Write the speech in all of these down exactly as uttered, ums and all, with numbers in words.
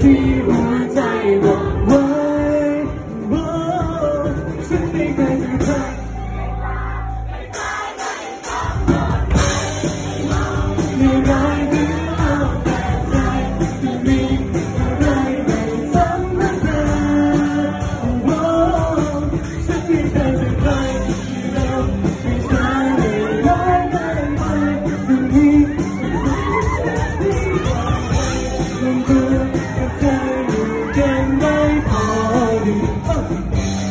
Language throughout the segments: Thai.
ที่หัวใจบอกไว้ฉันไม่เคยจะใครไม่ได้ถึงเอาแต่ใจที่มีอะไรไม่ซ้ำนะเธอฉันไม่เคยจะใครที่เราไม่ใช่ไม่ร้ายไม่ไปถึงนี้ลงตัวกับใจอยู่กันไม่พอดีขอบคุณ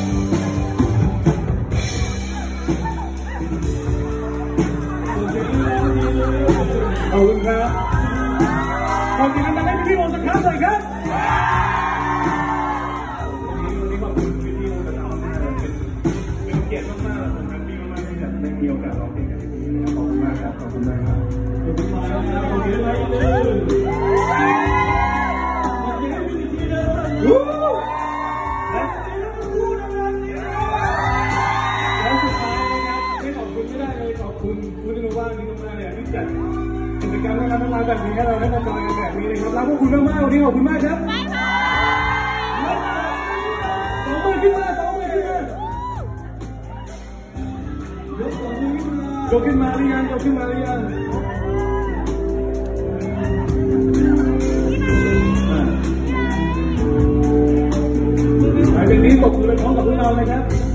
ครับขอบคุณกันให้พี่โอสักครั้งเลยครับวันนี้ขอบคุณพี่โอสักครั้งมากเป็นเป็นเกียรติมากๆผมแฮปปี้มากๆที่จะได้มีโอกาสร้องเพลงกับพี่ขอบคุณมากครับขอบคุณมากครับขอบคุณมากครับขอบคุณมากเลยขอบคุณให้พี่ทีเดิมและและสุดท้ายนะครับไม่ขอบคุณไม่ได้เลยขอบคุณคุณที่มาว่านี่มากๆเลยที่จัดกิจกรรมน่ารักน่ารักแบบนี้ให้เราได้มาจอยกันแบบนี้เลยครับรักพวกคุณมากๆวันนี้ขอบคุณมากครับสองมือขึ้นมาสองมือขึ้นมายกขึ้นมาหรือยังยกขึ้นมาหรือยังหลังจากนี้ตบมือพร้อมกับพวกเราเลยครับ